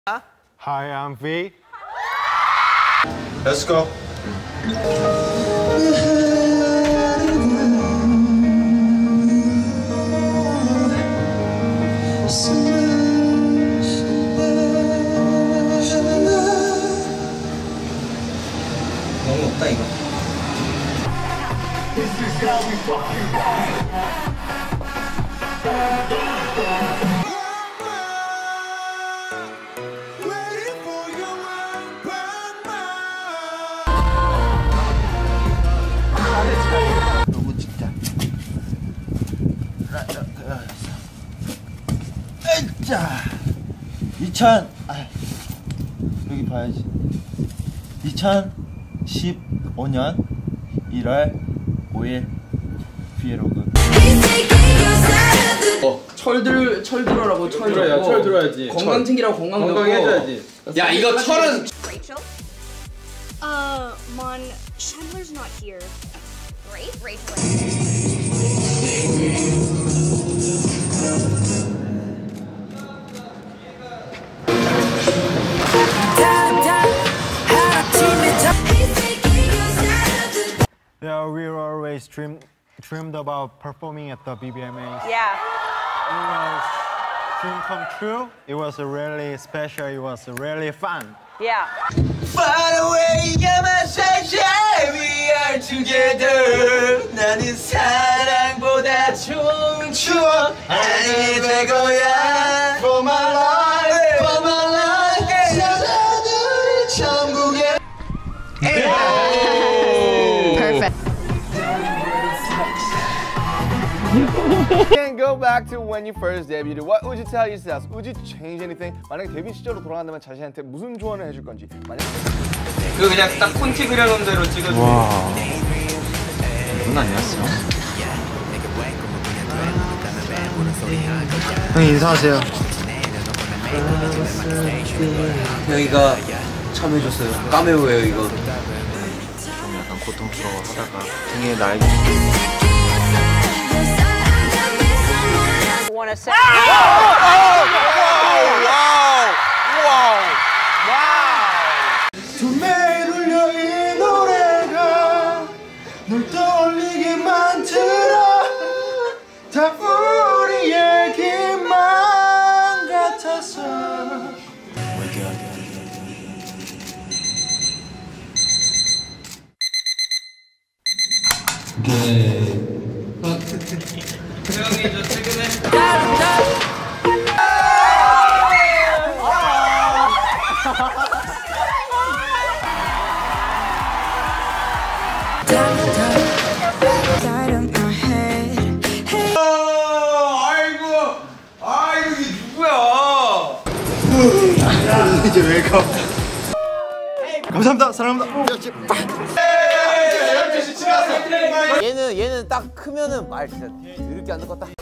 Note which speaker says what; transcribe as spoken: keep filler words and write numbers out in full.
Speaker 1: Hi, I'm V.
Speaker 2: Let's go.
Speaker 3: 너무 없다 이거. 너무 진짜. 자, 이천 아, 여기 봐야지. 이천십오 년 일월 오일 브이로그.
Speaker 4: 어, 철들 철 들어라고 철
Speaker 2: 들어야 철 들어야지.
Speaker 4: 건강 챙기라고 건강
Speaker 2: 건강해줘야지.
Speaker 4: 야 이거 철은
Speaker 5: Rachel? Uh, Mon, Chandler's not here. Great, Rachel.
Speaker 1: Yeah, we were always dream, dreamed about performing at the B B M A.
Speaker 6: Yeah.
Speaker 1: It was dream come true. It was really special. It was really fun.
Speaker 6: Yeah.
Speaker 3: Far away, you're my sunshine. We are together. 나는 사랑보다 좋은 추억 알게 될 거야. For my life, for my life. 찾아둘 천국에.
Speaker 6: Perfect.
Speaker 7: Can't go back to when you first debuted. What would you tell yourself? Would you change anything? 만약에 데뷔 시절로 돌아간다면 자신한테 무슨 조언을 해줄 건지. 만약
Speaker 4: 그 그냥 딱 콘티 그려놓은 대로 찍어줘.
Speaker 2: 와. 이건 아니었어. 형 인사하세요.
Speaker 3: 여기가 참여해줬어요. 까메오예요 이거.
Speaker 2: 좀 약간 고통스러워하다가 등에 날개.
Speaker 6: Want to say?
Speaker 3: 두 매일 울려 이 노래가 널 떠올리게 만들어. 다 우리 얘기만 같아서.
Speaker 4: 태영이 저 최근에
Speaker 3: 아이고, 아이고 이게 누구야?
Speaker 2: 이제 왜 가? 감사합니다. 사랑합니다.
Speaker 7: 얘는 얘는 딱 크면은 말 진짜 더럽게 안 듣겠다.